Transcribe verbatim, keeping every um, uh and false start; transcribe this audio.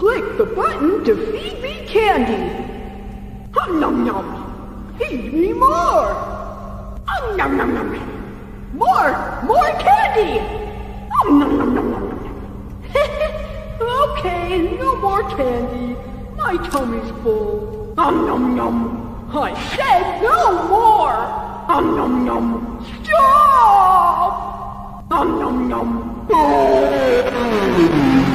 Click the button to feed me candy. Hum nom nom. Feed me more. Hum nom nom nom. More, more candy. Hum nom nom nom nom. Okay, no more candy. My tummy's full. Hum nom nom. I said no more. Hum nom nom. Stop. Hum nom nom.